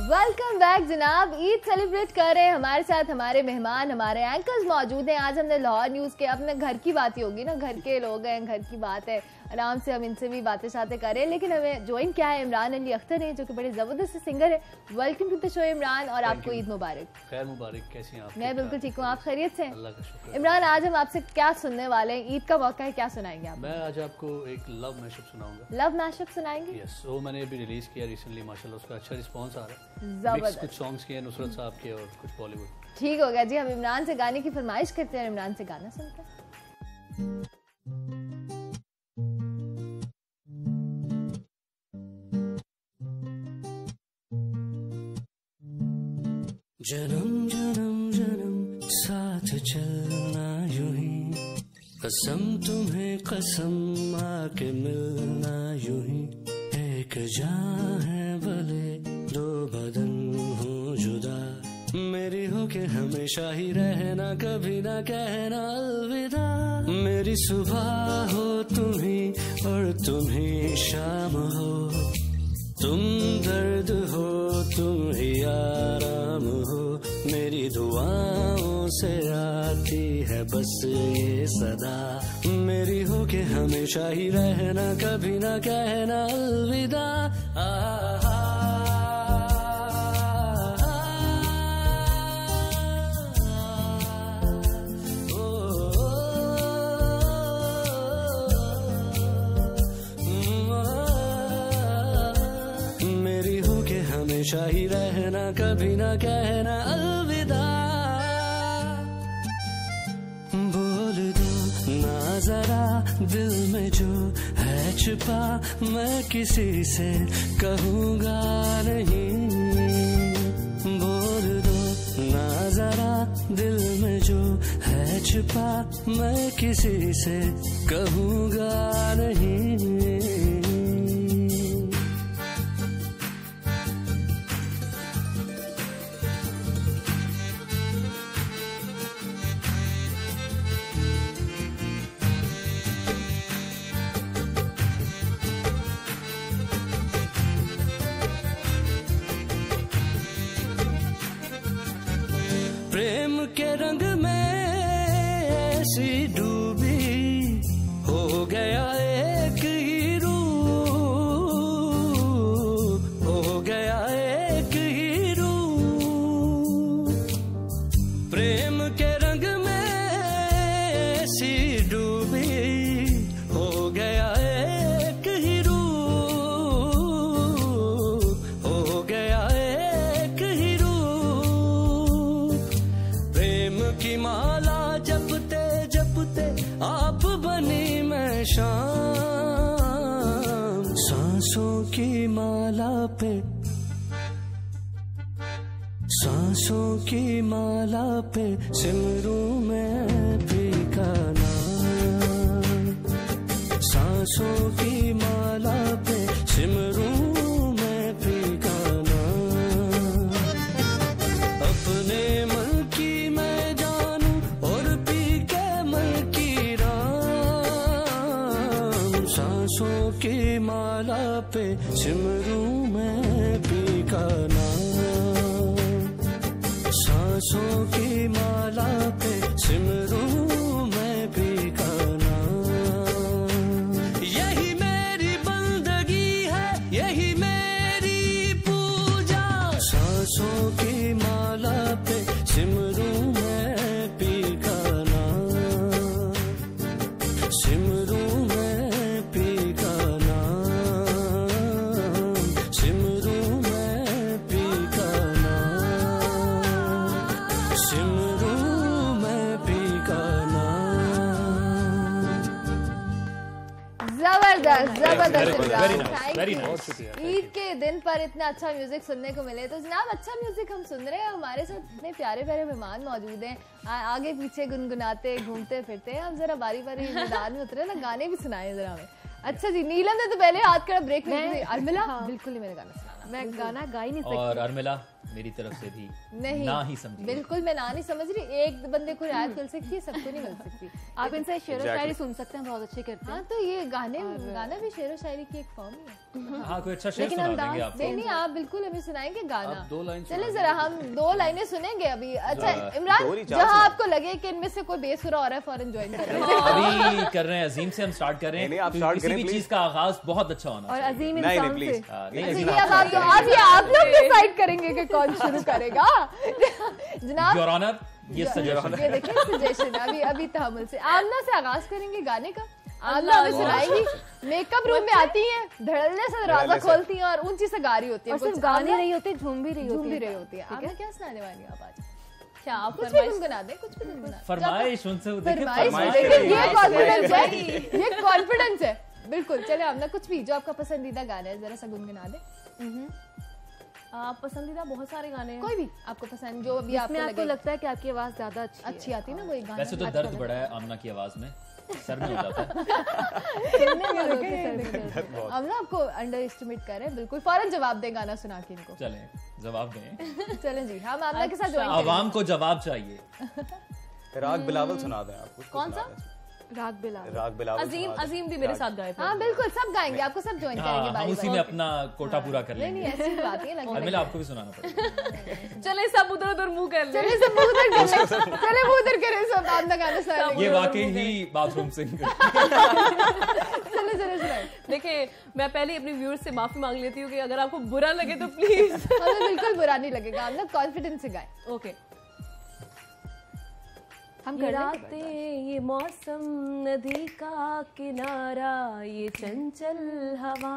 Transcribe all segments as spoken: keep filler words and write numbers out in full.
Welcome back जनाब। Eid celebrate कर रहे हैं, हमारे साथ हमारे मेहमान, हमारे एंकर्स मौजूद हैं। आज हमने लाहौर न्यूज़ के, अपने घर की बात ही होगी ना, घर के लोग हैं, घर की बात है, आराम से हम इनसे भी बातें शातें कर रहे हैं। लेकिन हमें ज्वाइन क्या है, इमरान अली अख्तर है जो कि बड़े ज़बरदस्त सिंगर है। Welcome to the show Imran, और आपको ईद मुबारक। खैर मुबारक। कैसी हैं आप? मैं बिल्कुल ठीक हूँ, आप खैरियत से? अल्लाह का शुक्र। इमरान, आज हम आपसे क्या सुनने वाले हैं? ईद का मौका है, क्या सुनाएंगे आप? मैं आज आपको एक लव मैशअप सुनाऊंगा। लव मैशअप सुनाएंगे? यस, वो मैंने अभी रिलीज किया रिसेंटली, माशाल्लाह उसका अच्छा रिस्पांस आ रहा है। जबरदस्त। कुछ सॉन्ग्स किए नुसरत साहब के और कुछ बॉलीवुड। ठीक हो गया जी, हम इमरान से गाने की फरमाइश करते हैं, इमरान से गाना सुनते हैं। जन्म जन्म जन्म साथ चलना यूं ही, कसम तुम्हें कसम आके मिलना यूं ही। एक जान है भले दो बदन हो जुदा, मेरी हो के हमेशा ही रहना, कभी ना कहना अलविदा। मेरी सुबह हो तुम ही और तुम ही शाम हो, तुम दर्द हो तुम ही आराम हो। मेरी दुआओं से आती है बस ये सदा, मेरी हो के हमेशा ही रहना, कभी ना कहना अलविदा। आ हमेशा ही रहना, कभी ना कहना अलविदा। बोल दो ना जरा दिल में जो है छुपा, मैं किसी से कहूँगा नहीं। बोल दो ना जरा दिल में जो है छुपा, मैं किसी से कहूँगा नहीं। प्रेम के रंग में ऐसी डूबी, हो गया एक ही रूप, हो गया एक ही रूप। प्रेम के रंग में ऐसी डूबी, हो गया एक ही रूप, हो गया एक ही रूप। की माला जपते जपते आप बनी मैं शाम, सांसों की माला पे, सांसों की माला पे सिमरूं मैं भी का नाम। सांसों की माला पे सिमरूं मैं भी का नाम। अपने मन की मैं जानू और पी के मन की राम, सांसों की माला पे सिमरूं मैं पी का नाम। सांसों की माला पे सिमरूं मैं पी का नाम। यही मेरी बंदगी है, यही मेरी पूजा, सांसों की माला पे सिमरूं मैं पी का नाम। सिमरूं मैं पी का नाम, सिमरूं मैं पी का नाम, सिमरूं मैं पी का नाम। जबरदस्त जबरदस्त। शुक्रिया। ईद के दिन पर इतना अच्छा म्यूजिक सुनने को मिले, तो जनाब अच्छा म्यूजिक हम सुन रहे हैं, हमारे साथ इतने प्यारे प्यारे मेहमान मौजूद हैं, आगे पीछे गुनगुनाते घूमते फिरते हैं। हम जरा बारी बारी मैदान में उतरे ना, गाने भी सुनाए जरा हमें। अच्छा जी, नीलम ने तो पहले हाथ का ब्रेक में, अरमिला बिल्कुल ही मैंने गाना सुनाना, मैं गाना गा ही नहीं सकती। और अरमिला मेरी तरफ से भी नहीं ना ही समझिए। बिल्कुल मैं ना नहीं समझ रही, एक बंदे को रियायत मिल सकती है, सबको नहीं मिल सकती। आप इनसे शेर व शायरी सुन सकते हैं, बहुत अच्छे करते हैं। हाँ तो ये गाने गाना भी शेर व शायरी की एक फॉर्म ही है। हाँ कोई अच्छा शेर सुना देंगे आप। नहीं नहीं आप बिल्कुल हमें सुनाएंगे गाना। दो लाइन चले जरा हम दो लाइनें सुनेंगे अभी। अच्छा इमरान, जहाँ आपको लगे कि इनमें से कोई बेसुरा हो रहा है फौरन ज्वाइन कर रहे हैं। अभी कर रहे हैं, अजीम से हम स्टार्ट कर रहे हैं। आप स्टार्ट किसी भी चीज का आगाज बहुत अच्छा होना और चाहिए। अजीम नहीं इंसान नहीं से प्लीज अब आप अब ये आप लोग डिसाइड करेंगे कि कौन शुरू करेगा। जनाब योर ऑनर ये सजेशन ये देखिए सजेशन अभी अभी तहमुल से आमना से आगाज करेंगे गाने का। आमना हमें सुनाएगी, मेकअप रूम में आती हैं, धड़ल्ले से दरवाजा खोलती हैं और ऊंची से गा रही होती है। और सिर्फ गा नहीं रही होती, झूम भी रही झूम होती भी है। रही होती है। आपने क्या सुनाने वाली हैं आप आज? क्या आप कुछ भी गुनगुना दें, कुछ भी गुनगुना दें। फरमाइश उनसे देखिए, फरमाइश फरमाइश देखिए, ये फरमाइश कॉन्फिडेंस है, ये कॉन्फिडेंस है बिल्कुल। चले आमना कुछ भी जो आपका पसंदीदा गाना है जरा सा गुनगुना दे। आप पसंदीदा बहुत सारे गाने हैं, कोई भी आपको पसंद जो भी आपको इसमें आपको लगे लगता है कि आपकी आवाज ज्यादा अच्छी अच्छी आती है ना कोई गाना। वैसे तो दर्द बड़ा है आमना की आवाज में, सर में हो जाता है। सुनने वालों के सर में दर्द है। हम ना आपको अंडर एस्टिमेट कर रहे हैं, बिल्कुल फौरन जवाब दें गाना सुना के इनको। चलें जवाब दें। चलें जी हम आमना के साथ ज्वाइन आवाम को जवाब चाहिए। राग बिलावल सुना दें आप। कौन सा? राग बिलावल। राग बिलावल अजीम अजीम भी मेरे साथ गाए थे। हाँ बिल्कुल सब गाएंगे, आपको सब ज्वाइन करेंगे हाँ, हम बारी उसी में अपना कोटा पूरा कर नहीं लेंगे। नहीं ऐसी बात नहीं है और मिला आपको भी सुनाना पड़ेगा। चले सब उधर उधर मुंह कर ले। चले सब मुंह उधर कर ले, चले मुंह उधर करें सब आमना गाना सुना ये वाकई ही बाथरूम सिंगर। चले चले सुनाए। देखिए मैं पहले अपने व्यूअर्स से माफी मांग लेती हूँ कि अगर आपको बुरा लगे तो प्लीज। हमें बिल्कुल बुरा नहीं लगेगा, हम ना कॉन्फिडेंस से गाए। ओके हम ये कर रातें, ये मौसम, नदी का किनारा, ये चंचल हवा,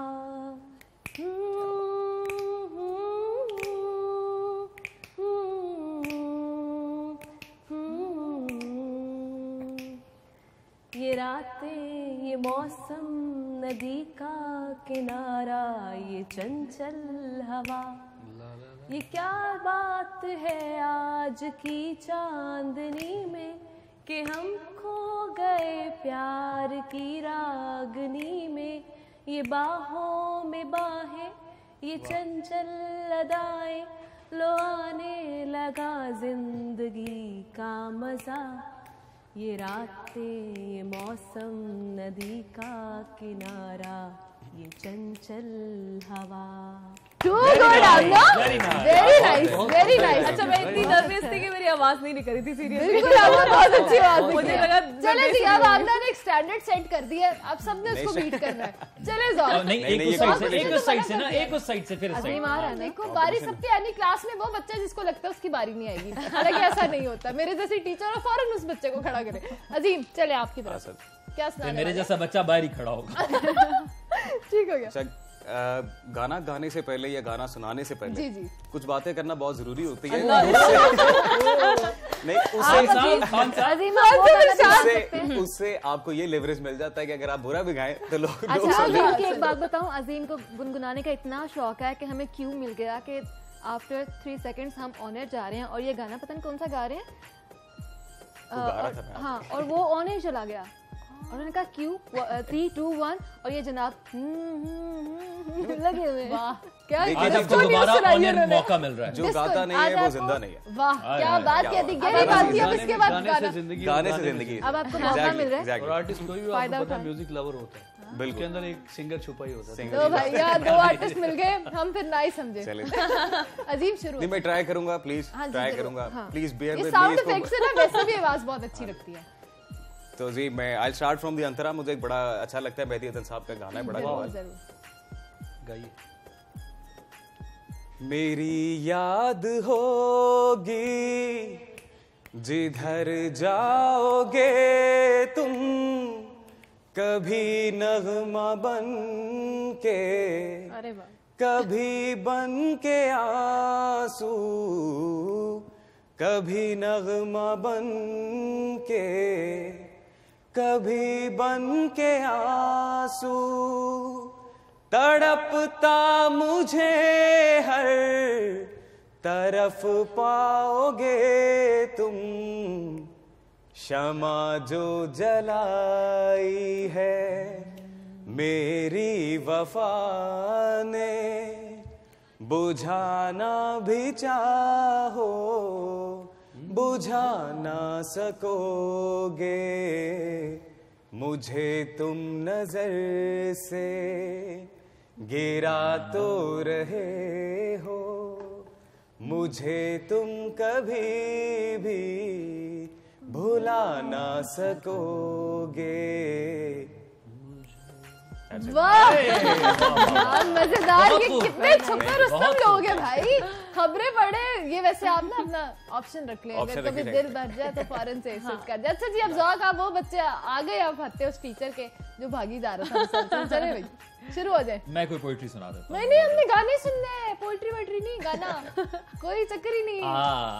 ये रातें, ये मौसम, नदी का किनारा, ये चंचल हवा, ये क्या बात है आज की चांदनी में कि हम खो गए प्यार की रागनी में। ये बाहों में बाहें, ये चंचल अदाएं, लो आने लगा जिंदगी का मजा। ये रातें, ये मौसम, नदी का किनारा, ये चंचल हवा। Too good, आमना। Very nice. Very nice, very nice। अच्छा मैं इतनी नर्वस थी कि मेरी आवाज नहीं निकल रही थी सीरियसली। बिल्कुल आमना बहुत अच्छी आवाज मुझे निकली। लगा चले जी अब आमना ने एक स्टैंडर्ड सेट कर दिया है, अब सबने उसको बीट करना है। चले जाओ। और नहीं एक नहीं, उस ये साइड से, competition एक उस साइड से ना, एक उस साइड से फिर इस अजीम साइड। आ रहा है ना। देखो बारी सबकी आनी, क्लास में वो बच्चा जिसको लगता है उसकी बारी नहीं आएगी, हालांकि ऐसा नहीं होता। मेरे जैसे टीचर और फौरन उस बच्चे को खड़ा करे। अजीम चले आपकी तरफ, क्या फिर सुनाने मेरे वाले? जैसा बच्चा बाहर ही खड़ा होगा। ठीक हो गया। अच्छा, अ, गाना गाने से पहले या गाना सुनाने से पहले जी जी कुछ बातें करना बहुत जरूरी होती है। अल्लाह। उससे- नहीं खान उससे साहब, खान साहब। अजीम आप बहुत गाना गा सकते हैं। उससे उससे आपको ये लेवरेज मिल जाता है कि अगर आप बुरा भी गाएं तो लोग लोग अच्छा सुन लें। अजीम की एक बात बताऊं, अजीम को गुनगुनाने का इतना शौक है कि हमें क्यू मिल गया कि आफ्टर थ्री सेकंड्स हम ऑन एयर जा रहे हैं और ये गाना पता नहीं कौन सा गा रहे हैं। वो गा रहा और- था ना। हाँ और वो ऑन एयर चला गया और उन्होंने कहा क्यू थ्री टू वन और ये जनाब लगे हुए हैं। वाह क्या देखिए, आज जब आपको disco दोबारा news सुनाई ऑन एयर उन्होंने। मौका मिल रहा है। जो Disco, गाता नहीं आज है वो आपको- जिंदा नहीं है। वाह आए, क्या आए, बात क्या कह दी, बात। गहरी गाने बात से थी। अब गाने इसके में- बाद गाने गाना से जिंदगी गाने से गाने में- जिंदगी है। अब आपको मौका Exactly, मिल रहा है। exactly. और आर्टिस्ट कोई भी फायदा आपको पता है उठाएं। म्यूजिक लवर होता है, बिल्कुल। उसके अंदर एक सिंगर छुपा ही होता है। Singer तो भैया दो आर्टिस्ट मिल गए, हम फिर ना ही समझे। चले अजीम शुरू नहीं, मैं ट्राई करूंगा, प्लीज हाँ जी, ट्राई जरूर। करूंगा, हाँ। प्लीज बियर ये विद साउंड मी। इफेक्ट से ना वैसे भी आवाज बहुत अच्छी लगती है। तो जी मैं आई स्टार्ट फ्रॉम द अंतरा। मुझे एक बड़ा अच्छा लगता है, मेहदी हसन साहब का गाना है, बड़ा जरूर कमाल। जरूर। गाइए। मेरी याद होगी जिधर जाओगे तुम, कभी नगमा बन के, अरे वाह कभी बन के आंसू, कभी नगमा बन के, कभी बन के आंसू, तड़पता मुझे हर तरफ पाओगे तुम, शमा जो जलाई है मेरी वफा ने, बुझाना भी चाहो बुझा ना सकोगे, मुझे तुम नजर से गिरा तो रहे हो, मुझे तुम कभी भी भुला ना सकोगे। वाह मजेदार, ये कितने छुपे रुस्तम लोग हैं भाई। खबरें पढ़े ये, वैसे आप ना अपना ऑप्शन रख लें, अगर कभी दिल भर जाए तो फौरन से स्विच कर जाए। अच्छा जी, अब ज़ौक आप वो बच्चे आ गए आप हत्ते उस टीचर के जो भागी जा रहा था। चले भाई शुरू हो जाए। मैं कोई पोइट्री सुना देता हूं। नहीं नहीं, हमने गाने सुनने हैं, पोइट्री वोइट्री नहीं, गाना कोई चक्कर ही नहीं।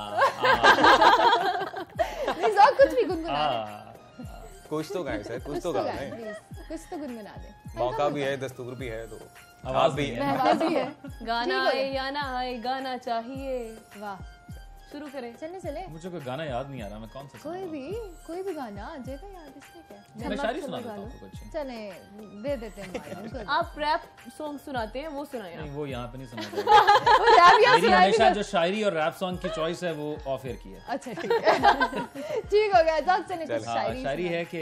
नहीं ज़ौक कुछ भी गुनगुना दे, कुछ तो गाएं सर, कुछ तो गाएं, कुछ तो गुनगुना दे। मौका भी है, दस्तूर भी है, तो आवाज भी है, आवाज भी है। गाना आए या ना आए, गाना चाहिए। वाह, शुरू करें। चलने चले। मुझे कोई गाना याद नहीं आ रहा, मैं कौन सा कोई भी कोई भी गाना आ जाएगा याद, इसमें क्या। मैं शायरी सुना देता हूं कुछ। चले दे देते हैं। आप रैप सॉन्ग सुनाते हैं, वो सुनाएं आप। नहीं, वो यहाँ पे नहीं सुना जाएगा। वो रैप या मेरी सुनाई हमेशा भी जो शायरी और रैप सॉन्ग की चॉइस है वो ऑफ एयर की है। अच्छा ठीक है, ठीक हो गया। जब चले कुछ हाँ, शायरी शायरी है कि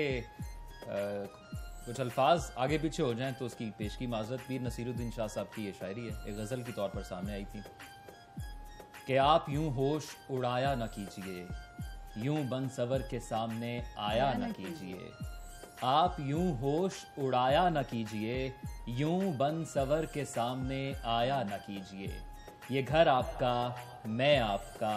कुछ अल्फाज आगे पीछे हो जाएं तो उसकी पेशगी माजरत। पीर नसीरुद्दीन शाह साहब की ये शायरी है, एक गजल की तौर पर सामने आई थी कि आप यूं होश उड़ाया न कीजिए, यूं बन सवर के सामने आया न कीजिए। आप यूं होश उड़ाया न कीजिए, यूं बन सवर के सामने आया न कीजिए। ये घर आपका, मैं आपका,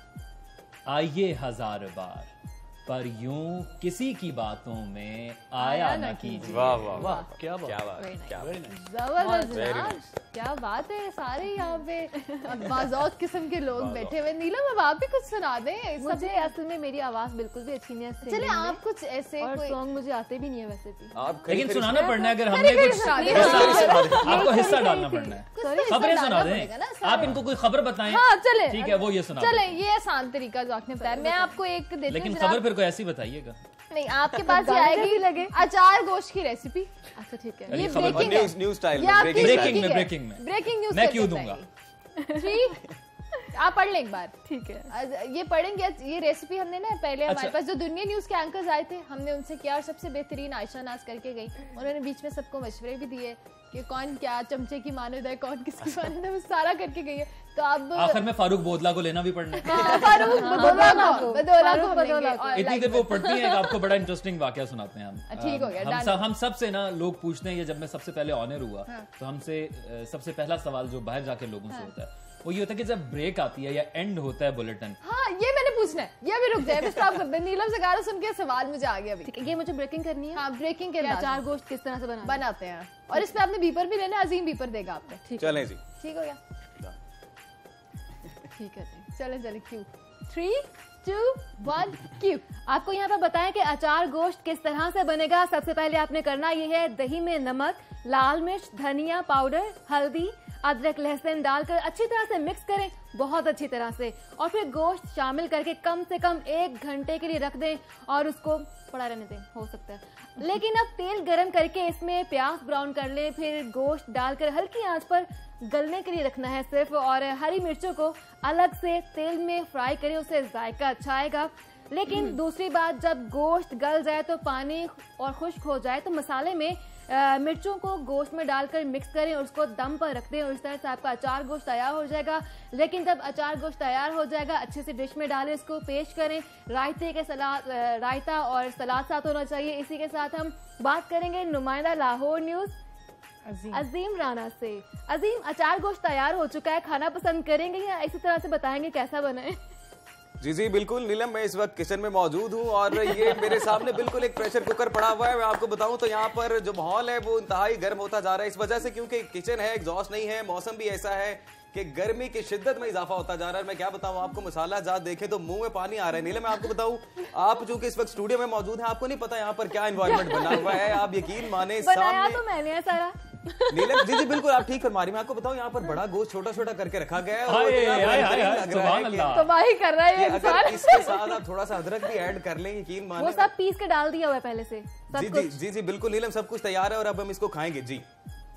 आइए हजार बार, पर यूं किसी की बातों में आया न कीजिए। वाह वाह वाह, क्या बात, क्या बात, क्या बात। जबरदस्त यार, क्या बात है। सारे यहाँ पे बाज़ौक किस्म के लोग बैठे हुए। नीलम अब आप भी कुछ सुना दें। मुझे असल में मेरी आवाज बिल्कुल भी अच्छी नहीं है। चले आप कुछ ऐसे और कोई सॉन्ग मुझे आते भी नहीं है वैसे भी। आप लेकिन सुनाना पड़ना है, अगर हमने कुछ हिस्सा- आपको हिस्सा डालना पड़ना है। खबरें सुना दें आप, इनको कोई खबर बताएं। हाँ चले, ठीक है, वो ये सुना चले, ये आसान तरीका जो आपने बताया। मैं आपको एक देती हूँ, लेकिन जनाब। खबर फिर कोई ऐसी बताइएगा। नहीं, आपके पास ये आएगी लगे अचार गोश्त की रेसिपी। अच्छा ठीक है। अरे ये खबर ब्रेकिंग न्यूज़- न्यूज़ स्टाइल में, ये आपकी ब्रेकिंग ब्रेकिंग में, है। ब्रेकिंग में। ब्रेकिंग न्यूज़ मैं चल क्यों जाता दूंगा? है। ठीक, आप पढ़ लें एक बार। ठीक है, आज ये पढ़ेंगे। ये रेसिपी हमने ना पहले हमारे अच्छा। पास जो दुनिया न्यूज के एंकर्स आए थे, हमने उनसे किया और सबसे बेहतरीन आयशा नाज करके गई। उन्होंने बीच में सबको मशवरे भी दिए कि कौन क्या चमचे की मानद है, कौन किसकी मानद है, वो सारा करके गई है। तो अब आखिर में फारूक बोदला को लेना भी पड़ना है। हाँ, फारूक बदौला को बदौला को हम लेंगे और इतनी देर वो पढ़ती हैं कि आपको बड़ा इंटरेस्टिंग वाकया सुनाते हैं हम। ठीक हो गया, हम done। सब हम सब से ना लोग पूछते हैं, ये जब मैं सबसे पहले ऑनर हुआ तो हमसे अ, सबसे पहला सवाल जो बाहर जाके लोगों से होता है वो ये होता है कि जब ब्रेक आती है या एंड होता है बुलेटिन, हाँ ये मैंने पूछना है। ये भी रुक जाए, स्टॉप कर दे। नीलम से गाना सुन के सवाल मुझे आ गया अभी। ठीक है। ये मुझे ब्रेकिंग करनी है। हाँ, ब्रेकिंग के कि अंदाज अचार में गोश्त किस तरह से बनाना है। बनाते हैं और इसमें आपने बीपर भी लेना है। अजीम बीपर देगा आपने। ठीक है, चलें जी। ठीक हो गया, ठीक है जी। चले चले। Cue three two one cue. आपको यहाँ पर बताएं कि अचार गोश्त किस तरह से बनेगा। सबसे पहले आपने करना ये है, दही में नमक, लाल मिर्च, धनिया पाउडर, हल्दी, अदरक लहसुन डालकर अच्छी तरह से मिक्स करें, बहुत अच्छी तरह से। और फिर गोश्त शामिल करके कम से कम एक घंटे के लिए रख दें और उसको पड़ा रहने दें, हो सकता है। लेकिन अब तेल गरम करके इसमें प्याज ब्राउन कर लें, फिर गोश्त डालकर हल्की आंच पर गलने के लिए रखना है सिर्फ। और हरी मिर्चों को अलग से तेल में फ्राई करें, उससे जायका अच्छा आएगा। लेकिन दूसरी बात, जब गोश्त गल जाए तो पानी और खुश्क हो जाए तो मसाले में आ, मिर्चों को गोश्त में डालकर मिक्स करें और उसको दम पर रख दें और इस तरह से आपका अचार गोश्त तैयार हो जाएगा। लेकिन जब अचार गोश्त तैयार हो जाएगा अच्छे से डिश में डालें, इसको पेश करें। रायते के सलाद, रायता और सलाद साथ होना चाहिए। इसी के साथ हम बात करेंगे नुमाइंदा लाहौर न्यूज अजीम राना से। अजीम, अचार गोश्त तैयार हो चुका है, खाना पसंद करेंगे या इसी तरह से बताएंगे कैसा बना है? जी जी बिल्कुल नीलम, मैं इस वक्त किचन में मौजूद हूँ और ये मेरे सामने बिल्कुल एक प्रेशर कुकर पड़ा हुआ है। मैं आपको बताऊं तो यहाँ पर जो माहौल है वो इंतहाई गर्म होता जा रहा है, इस वजह से क्योंकि किचन है, एग्जॉस्ट नहीं है, मौसम भी ऐसा है कि गर्मी की शिद्दत में इजाफा होता जा रहा है। मैं क्या बताऊं आपको, मसाला जात देखे तो मुंह में पानी आ रहा है। नीलम, मैं आपको बताऊं, आप चूंकि इस वक्त स्टूडियो में मौजूद हैं, आपको नहीं पता यहाँ पर क्या एनवायरनमेंट बना हुआ है। आप यकीन माने बनाया तो मैंने है सारा। नीलम जी जी बिल्कुल आप ठीक फरमा रही। मैं आपको बताऊं यहाँ पर बड़ा गोश्त छोटा छोटा करके रखा गया है और हाय, इतना हाय, हाय, बेहतरीन हाय, लग रहा सुभान है कि- अल्लाह। तबाही कर रहा है ये अगर इंसान। इसके साथ आप थोड़ा सा अदरक भी ऐड कर लें, यकीन माने। वो सब पीस के डाल दिया हुआ है पहले से, सब जी जी कुछ। जी जी बिल्कुल नीलम, सब कुछ तैयार है और अब हम इसको खाएंगे जी।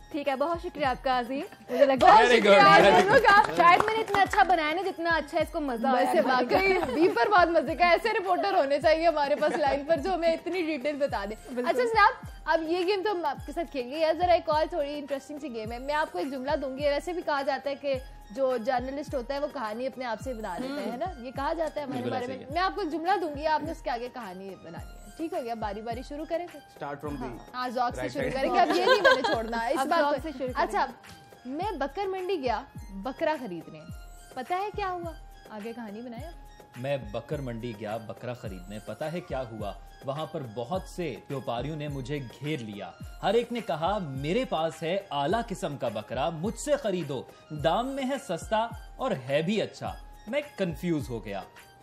ठीक है, बहुत शुक्रिया आपका अजीम, मुझे लगता है Very good, आप very दोनों का शायद मैंने इतना अच्छा बनाया ना जितना अच्छा इसको मजा आया। वैसे वाकई बीपर बहुत मजे का, ऐसे रिपोर्टर होने चाहिए हमारे पास लाइन पर जो हमें इतनी डिटेल बता दे। अच्छा जनाब, अब ये गेम तो हम आपके साथ खेलेंगे यार, जरा एक और थोड़ी इंटरेस्टिंग सी गेम है। मैं आपको एक जुमला दूंगी, वैसे भी कहा जाता है कि जो जर्नलिस्ट होता है वो कहानी अपने आप से बना लेते हैं, है ना, ये कहा जाता है हमारे बारे में। मैं आपको एक जुमला दूंगी, आपने उसके आगे कहानी बनानी है, ठीक हो गया? बारी बारी शुरू करें फिर, स्टार्ट फ्रॉम दी हाँ जॉक से शुरू करेंगे, अब ये नहीं मैंने छोड़ना इस अब बात जॉक पे। से शुरू अच्छा, मैं बकर मंडी गया बकरा खरीदने, पता है क्या हुआ? आगे कहानी बनाया। मैं बकर मंडी गया बकरा खरीदने, पता है क्या हुआ? वहां पर बहुत से व्यापारियों ने मुझे घेर लिया। हर एक ने कहा मेरे पास है आला किस्म का बकरा, मुझसे खरीदो, दाम में है सस्ता और है भी अच्छा। मैं कंफ्यूज हो गया,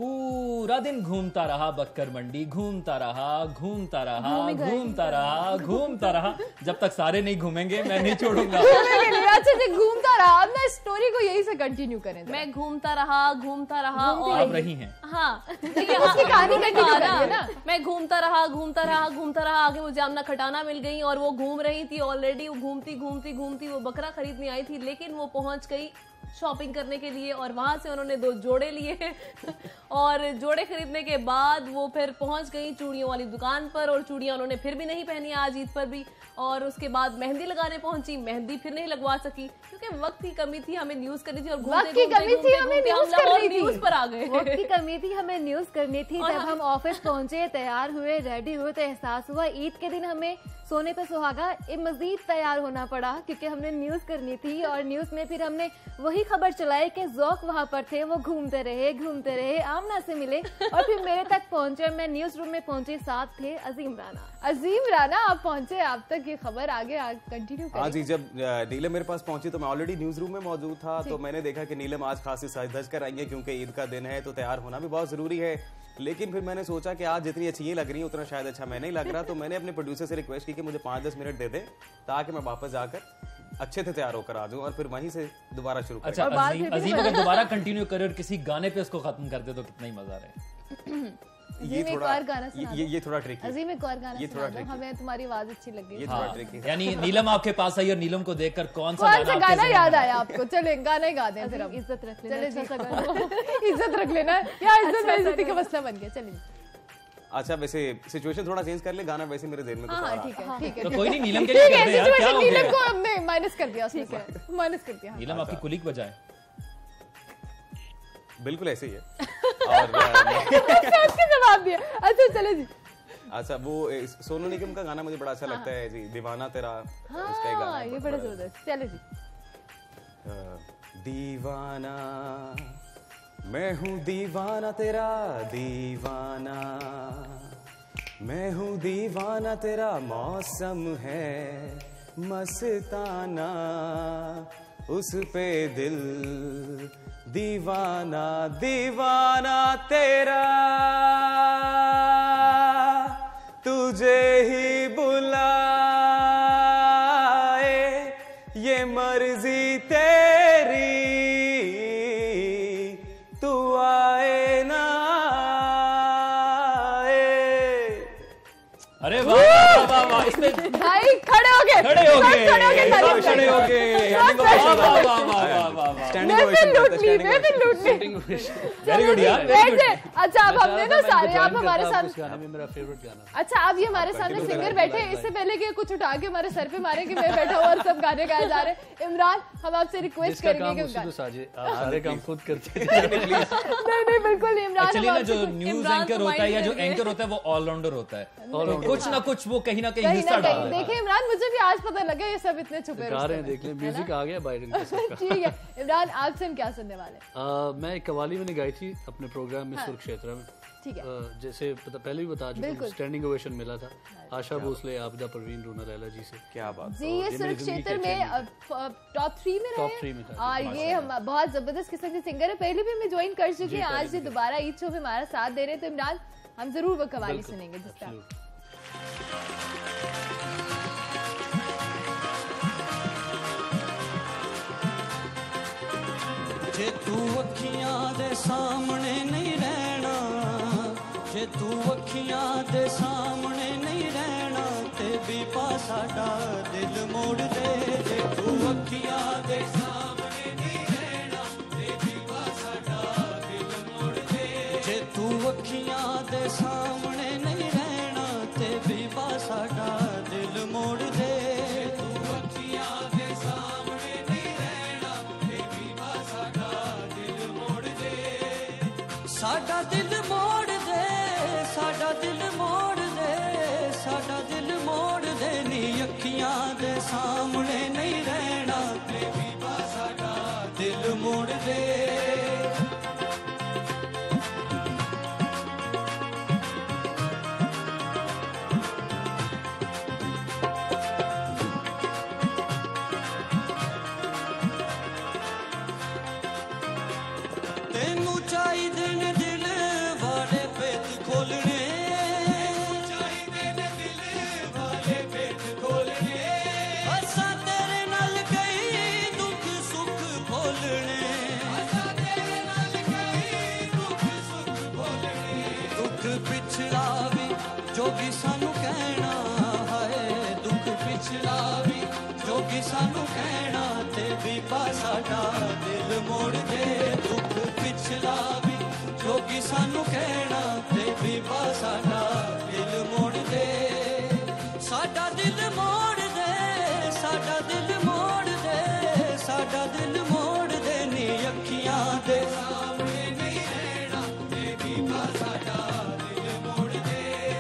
पूरा दिन घूमता रहा बकर मंडी, घूमता रहा घूमता रहा घूमता रहा घूमता रहा, जब तक सारे नहीं घूमेंगे मैं नहीं छोड़ूंगा। अच्छा जी, घूमता रहा। अब ना स्टोरी को यही से कंटिन्यू करें। मैं घूमता रहा घूमता रहा और आप रही हैं। हाँ उसकी कहानी कंटिन्यू करिए ना। मैं घूमता रहा घूमता रहा घूमता रहा आगे मुझे आमना खटाना मिल गई और वो घूम रही थी ऑलरेडी, वो घूमती घूमती घूमती वो बकरा खरीदने आई थी, लेकिन वो पहुंच गई शॉपिंग करने के लिए और वहां से उन्होंने दो जोड़े लिए और जोड़े खरीदने के बाद वो फिर पहुंच गई चूड़ियों वाली दुकान पर और चूड़ियां उन्होंने फिर भी नहीं पहनी आज ईद पर भी, और उसके बाद मेहंदी लगाने पहुंची, मेहंदी फिर नहीं लगवा सकी क्योंकि वक्त की कमी थी, हमें न्यूज करनी थी और वक्त की कमी थी, हमें न्यूज करनी थी, न्यूज पर आ गए। वक्त की कमी थी, हमें न्यूज करनी थी। जब हम ऑफिस पहुंचे, तैयार हुए, रेडी हुए तो एहसास हुआ ईद के दिन हमें सोने पे सुहागा मजीद तैयार होना पड़ा क्योंकि हमने न्यूज करनी थी। और न्यूज में फिर हमने वही खबर चलाई कि ज़ौक वहां पर थे, वो घूमते रहे घूमते रहे, आमना से मिले और फिर मेरे तक पहुंचे। मैं न्यूज रूम में पहुंची, साथ थे अजीम राना। अजीम राना आप पहुंचे, आप तक ये खबर आगे कंटिन्यू करें। हाँ जी, जब नीलम मेरे पास पहुंची तो मैं ऑलरेडी न्यूज रूम में मौजूद था, तो मैंने देखा कि नीलम आज खासी सज धज कर आई है क्योंकि ईद का दिन है तो तैयार होना भी बहुत जरूरी है। लेकिन फिर मैंने सोचा कि आज जितनी अच्छी ये लग रही है उतना शायद अच्छा मैं नहीं लग रहा, तो मैंने अपने प्रोड्यूसर से रिक्वेस्ट की कि मुझे पाँच दस मिनट दे दे ताकि मैं वापस जाकर अच्छे से तैयार होकर आ जाऊं और फिर वहीं से दोबारा शुरू करें। अच्छा, अजीम, अजीम अगर दोबारा कंटिन्यू करे और किसी गाने पे उसको खत्म कर दे तो कितना ही मजा रहे। ये थोड़ा ये, ये ये थोड़ा ट्रिकी। अजीम एक और गाना ये थोड़ा सुना दो, हमें तुम्हारी आवाज अच्छी लग गई। ये थोड़ा ट्रिकी है। यानी नीलम आपके पास आई और नीलम को देखकर कौन सा कौन सा गाना गाना आपके याद ज़हन में आया आपको? चले गाना ही गा दें फिर हम। इज्जत रख लेना, चले अच्छा जी, सा गाना। इज्जत रख लेना या इज्जत बेइज्जती का मसला बन गया। चलिए अच्छा, वैसे सिचुएशन थोड़ा चेंज कर ले, गाना वैसे मेरे दिल में कुछ और आ हाँ रहा ठीक है ठीक है तो कोई नहीं, नीलम के लिए ठीक कर है। दे यार, क्या हो नीलम गया? को हमने माइनस कर दिया, उसमें से माइनस कर दिया। नीलम आपकी कुलीग बजाए। बिल्कुल ऐसे ही है। और उसके जवाब दिया। अच्छा चले जी। अच्छा, वो ए, सोनू निगम का गाना मुझे बड़ा अच्छा लगता है जी, दीवाना तेरा, उसका एक गाना हाँ है, ये बड़ा जबरदस्त। चले जी। दीवाना मैं हूँ, दीवाना तेरा दीवाना, मैं हूँ दीवाना तेरा, मौसम है मस्ताना, उस पे दिल दीवाना, दीवाना तेरा, तुझे ही बुलाए, ये मर्जी तेरी, तू आए ना आए। अरे वाह वाह वाह वाह, इसमें भाई खड़े हो गए, खड़े हो गए, खड़े हो गए, सब खड़े हो गए। वाह वाह वाह वाह वाह वाह, स्टैंडिंग मैं भी ओवेशन लूट करते, ली, स्टैंडिंग मैं भी ओवेशन। लूट ली। वेरी गुड यार, बैठ जाए। अच्छा अब हमने ना सारे, आप हमारे इस सामने, गाने में मेरा फेवरेट गाना। अच्छा अब ये हमारे सामने सिंगर बैठे, इससे पहले कि कुछ उठा के हमारे सर पे मारे कि मैं बैठा हुआ और सब गाने गाए जा रहे हैं, इमरान हम आपसे रिक्वेस्ट जिसका करेंगे काम कि उसी को गाने- साजे, आप सारे काम खुद करते हैं। नहीं नहीं बिल्कुल नहीं इमरान, एक्चुअली हम ना आपसे जो कुछ- न्यूज इमरान एंकर को होता है या जो माइंड में एंकर होता है वो ऑलराउंडर होता है, All तो कुछ ना कुछ वो कहीं ना कहीं कहीं हिस्सा ना डाल कहीं रहा है। देखिए इमरान, मुझे भी आज पता लगा ये सब इतने छुपे गा रहे हैं, रुस्तम देख लें, म्यूजिक आ गया बाइडन का सबका। ठीक है इमरान, आपसे हम क्या सुनने वाले हैं? आ, मैं एक कवाली मैंने गाई थी अपने प्रोग्राम में हाँ। सुरक्षेत्र में। ठीक है। आ, जैसे पता, पहले भी बता चुका हूँ, स्टैंडिंग ओवेशन मिला था आशा भोसले, आपदा परवीन, रूना लैला जी से। क्या बात। जी ये ये मेरी जिंदगी सुरक्षेत्र के में टॉप थ्री में टॉप रहे थ्री में था। और ये हम बहुत जबरदस्त किस्म के सिंगर है, पहले भी हमें ज्वाइन कर चुके हैं, आज ये दोबारा ईद शो में हमारा साथ दे रहे हैं, तो इमरान हम जरूर वो कवाली सुनेंगे जिसका जे तू अखियां दे सामने नहीं रहना, जे तू अखियां दे सामने नहीं रहना, ते बीबा साडा दिल मोड़ दे जे तू अखियां दे सामने नहीं रहना ते बीबा साडा दिल मोड़ दे जे तू अखियां दे सामने नहीं रहना ते बीबा साडा दिल मोड़ दे तू अखियां दे सामने नहीं रहना ते बीबा साडा दिल मोड़ दे साडा दिल मोड़ दे साडा दिल मोड़ दे साडा दिल मोड़ दे नी अखियां दे सामने नहीं रहना ते बीबा साडा दिल मोड़ दे तेनू चाहिदे ने दिल वाले पेत खोलने चाहिदे ने दिल वाले पेत खोलने असां तेरे नाल कई दुख सुख भोलने असां तेरे नाल कई दुख सुख भोलने दुख पिछला भी जोगी सानू कहना है दुख पिछला भी जोगी सानू कहना ते बीबा साडा दिल मोड़ दे दुख पिछला भी जोगी सानू कहना ते बीबा साडा दिल मोड़ दे साडा दिल मोड़ दे साडा दिल मोड़ दे साडा दिल मोड़ दे नी अखियां दे सामने नहीं रहना ते बीबा साडा दिल मोड़ दे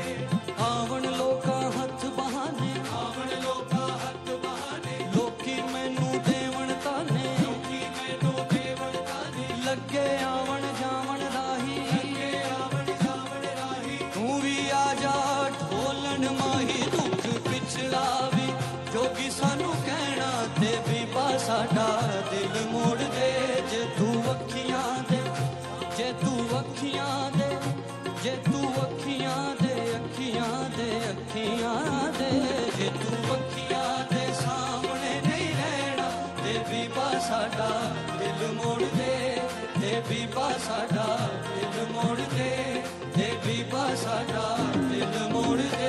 आवन लोका हथ बहाने आवन लोका हथ बहाने लोकी मैनू देवन ताने लोकी मैनू देवन ताने लगे आवन जावन राही लगे आवन जावन राही तू भी आ जा ढोलन माही दुख पिछला भी जोगी सानू कहना ते बीबा साडा दिल मोड़ दे जे तू अखियां दे जे तू अखियां दे जे तू अखियां दे अखियां दे अखियां दे जे तू अखियां दे सामने नहीं रहना ते बीबा साडा दिल मोड़ दे ते बीबा साडा दिल मोड़ दे ते बीबा साडा दिल मोड़ दे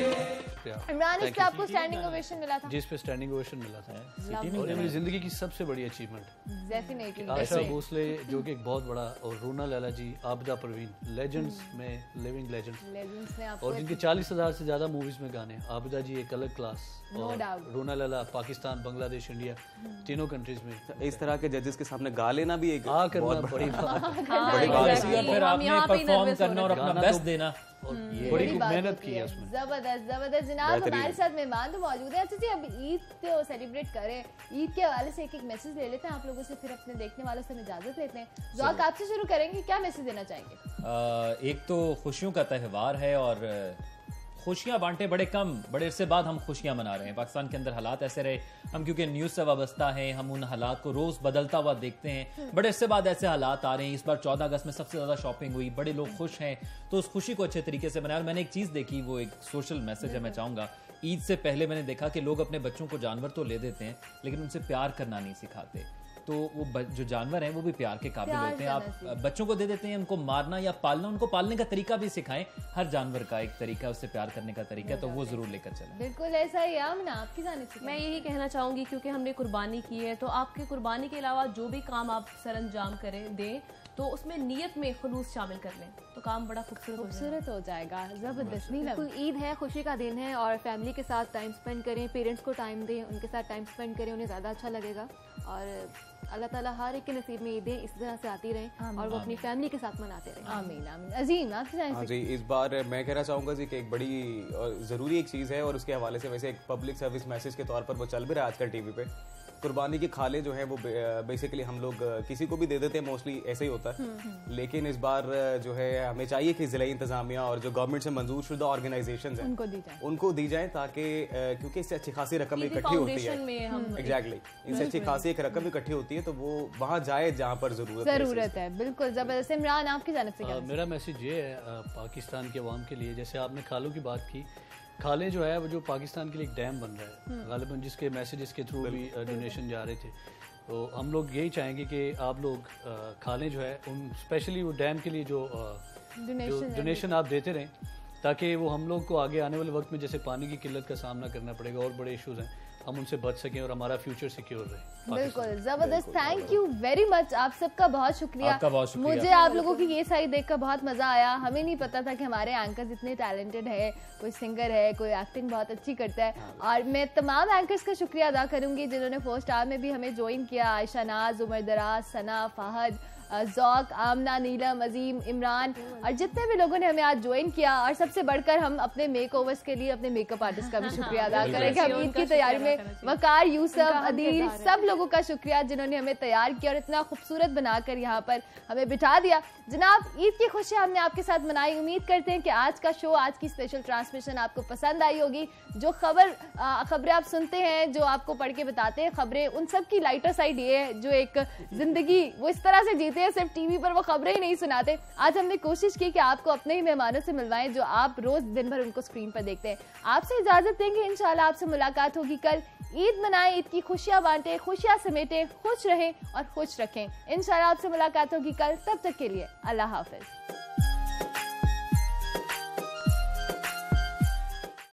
इमरान, इस पे आपको स्टैंडिंग ओवेशन मिला था जिस पे स्टैंडिंग ओवेशन मिला था और ये मेरी जिंदगी की सबसे बड़ी अचीवमेंट डेफिनेटली आशा भोसले जो कि एक बहुत बड़ा और रूना लैला जी आबिदा परवीन लेजेंड्स में लिविंग लेजेंड्स लेजेंड्स ने आपको और जिनके चालीस हजार से ज्यादा मूवीज में गाने आबिदा जी एक अलग क्लास No और doubt. रूना लैला पाकिस्तान बांग्लादेश इंडिया तीनों कंट्रीज में इस तरह के जजेस के सामने गा लेना भी एक आ करना बड़ी बात है। बड़ी बात है। और फिर आपने परफॉर्म करना और अपना बेस्ट देना और बड़ी मेहनत की है उसमें। जबरदस्त जबरदस्त जनाब, हमारे साथ मेहमान तो मौजूद है। अच्छा जी, अब ईद तो सेलिब्रेट करें, ईद के हवाले से एक एक मैसेज ले लेते हैं आप लोगों से, फिर अपने देखने वालों से इजाजत लेते हैं। ज़ौक, आपसे शुरू करेंगे, क्या मैसेज देना चाहेंगे? एक तो खुशियों का त्यौहार है और खुशियां बांटे बड़े कम, बड़े अरसे बाद हम खुशियां मना रहे हैं। पाकिस्तान के अंदर हालात ऐसे रहे, हम क्योंकि न्यूज़ से वाबस्ता हैं, हम उन हालात को रोज़ बदलता हुआ देखते हैं। बड़े अरसे बाद ऐसे हालात आ रहे हैं। इस बार चौदह अगस्त में सबसे ज़्यादा शॉपिंग हुई, बड़े लोग खुश हैं, तो उस खुशी को अच्छे तरीके से मनाया। और मैंने एक चीज़ देखी, वो एक सोशल मैसेज है, मैं चाहूँगा। ईद से पहले मैंने देखा कि लोग अपने बच्चों को जानवर तो ले देते हैं, लेकिन उनसे प्यार करना नहीं सिखाते। तो वो जो जानवर हैं वो भी प्यार के काबिल होते हैं। आप बच्चों को दे देते हैं, उनको मारना या पालना, उनको पालने का तरीका भी सिखाएं। हर जानवर का एक तरीका है, उससे प्यार करने का तरीका है, तो वो जरूर लेकर चलें। बिल्कुल ऐसा ही। आमना, आपकी जानिब से मैं यही कहना चाहूंगी, क्योंकि हमने कुर्बानी की है, तो आपके कुर्बानी के अलावा जो भी काम आप सरअंजाम करें दें, तो उसमें नियत में खुलूस शामिल कर लें, तो काम बड़ा खूबसूरत खूबसूरत हो जाएगा। जबरदस्त। बिल्कुल, ईद है, खुशी का दिन है और फैमिली के साथ टाइम स्पेंड करें, पेरेंट्स को टाइम दें, उनके साथ टाइम स्पेंड करें, उन्हें ज़्यादा अच्छा लगेगा। और अल्लाह ताला हर एक के नसीब में ईदें इस तरह से आती रहें और वो अपनी फैमिली के साथ मनाते रहें। आमीन आमीन। अजीम, आपसे हाँ जी, इस बार मैं कहना चाहूँगा जी कि एक बड़ी और ज़रूरी एक चीज़ है, और उसके हवाले से वैसे एक पब्लिक सर्विस मैसेज के तौर पर वो चल भी रहा है आजकल टीवी पे। कुर्बानी की खाले जो है वो बेसिकली हम लोग किसी को भी दे देते हैं, मोस्टली ऐसे ही होता है। लेकिन इस बार जो है हमें चाहिए कि ज़िला इंतजामिया और जो गवर्नमेंट से मंजूर शुदा ऑर्गेनाइजेशन हैं उनको दी जाए उनको दी जाए, ताकि क्योंकि इससे अच्छी खासी रकम इकट्ठी होती है। एग्जैक्टली, इससे अच्छी खासी एक रकम इकट्ठी होती है, तो वो वहाँ जाए जहाँ पर जरूरत जरूरत है। बिल्कुल जबरदस्त। इमरान, आपकी जानिब से क्या? मेरा मैसेज ये है पाकिस्तान के अवाम के लिए, जैसे आपने खालों की बात की, खाले जो है वो जो पाकिस्तान के लिए एक डैम बन रहा है गालिबन, जिसके मैसेजेस के थ्रू भी डोनेशन जा रहे थे। तो हम लोग यही चाहेंगे कि आप लोग खाले जो है उन स्पेशली वो डैम के लिए जो डोनेशन आप देते रहें, ताकि वो हम लोग को आगे आने वाले वक्त में जैसे पानी की किल्लत का सामना करना पड़ेगा और बड़े इश्यूज हैं, हम उनसे बच सकें और हमारा फ्यूचर सिक्योर रहे। बिल्कुल जबरदस्त, थैंक यू वेरी मच, आप सबका बहुत शुक्रिया। आपका बहुत शुक्रिया। मुझे आप लोगों की ये साइड देखकर बहुत मजा आया। हमें नहीं पता था कि हमारे एंकर्स इतने टैलेंटेड है, कोई सिंगर है, कोई एक्टिंग बहुत अच्छी करता है। और मैं तमाम एंकर्स का शुक्रिया अदा करूंगी जिन्होंने फर्स्ट आवर में भी हमें ज्वाइन किया, आयशा नाज, उमर दराज, सना, फाहद, ज़ौक, आमना, नीलम, अजीम, इमरान और जितने भी लोगों ने हमें आज ज्वाइन किया। और सबसे बढ़कर हम अपने मेकओवर्स के लिए अपने मेकअप आर्टिस्ट का भी शुक्रिया अदा करें कि हम ईद की तैयारी में वकार, यूसुफ, अदील, सब लोगों का शुक्रिया जिन्होंने हमें तैयार किया और इतना खूबसूरत बनाकर यहाँ पर हमें बिठा दिया। जनाब, ईद की खुशियाँ हमने आपके साथ मनाई। उम्मीद करते हैं कि आज का शो, आज की स्पेशल ट्रांसमिशन आपको पसंद आई होगी। जो खबर खबरें आप सुनते हैं, जो आपको पढ़ के बताते हैं खबरें, उन सब की लाइटर साइड ये है, जो एक जिंदगी वो इस तरह से जीते हैं, सिर्फ टीवी पर वो खबरें ही नहीं सुनाते। आज हमने कोशिश की कि आपको अपने ही मेहमानों से मिलवाएं जो आप रोज दिन भर उनको स्क्रीन पर देखते हैं। आपसे इजाजत देंगे, इंशाल्लाह आपसे मुलाकात होगी कल। ईद मनाएं, ईद की खुशियां बांटें, खुशियां समेटें, खुश रहें और खुश रखें। इंशाल्लाह आपसे मुलाकात होगी कल, तब तक के लिए अल्लाह हाफिज।